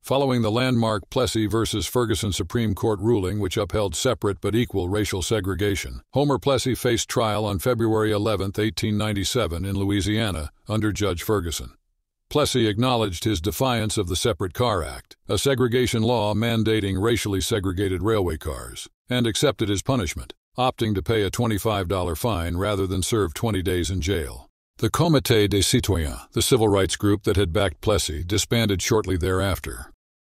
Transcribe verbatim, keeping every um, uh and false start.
Following the landmark Plessy versus Ferguson Supreme Court ruling which upheld separate but equal racial segregation, Homer Plessy faced trial on February eleventh, eighteen ninety-seven in Louisiana under Judge Ferguson. Plessy acknowledged his defiance of the Separate Car Act, a segregation law mandating racially segregated railway cars, and accepted his punishment, opting to pay a twenty-five dollar fine rather than serve twenty days in jail. The Comité des Citoyens, the civil rights group that had backed Plessy, disbanded shortly thereafter.